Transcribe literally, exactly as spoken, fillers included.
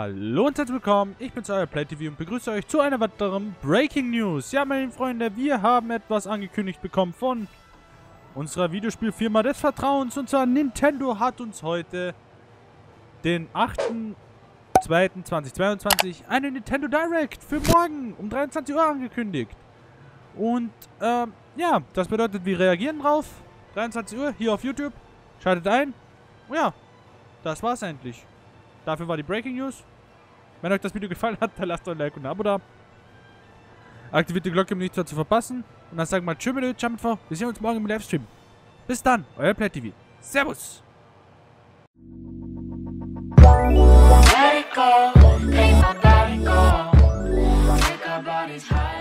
Hallo und herzlich willkommen, ich bin's, euer PlayTV und begrüße euch zu einer weiteren Breaking News. Ja, meine Freunde, wir haben etwas angekündigt bekommen von unserer Videospielfirma des Vertrauens. Und zwar Nintendo hat uns heute, den achten zweiten zweitausendzweiundzwanzig, eine Nintendo Direct für morgen um dreiundzwanzig Uhr angekündigt. Und, ähm, ja, das bedeutet, wir reagieren drauf. dreiundzwanzig Uhr hier auf YouTube. Schaltet ein. Und ja, das war's endlich. Dafür war die Breaking News. Wenn euch das Video gefallen hat, dann lasst euch ein Like und ein Abo da. Aktiviert die Glocke, um nichts mehr zu verpassen. Und dann sagen wir tschüss mit euch, wir sehen uns morgen im Livestream. Bis dann, euer PlayTV. Servus! Let it go, make my body go, make our bodies high.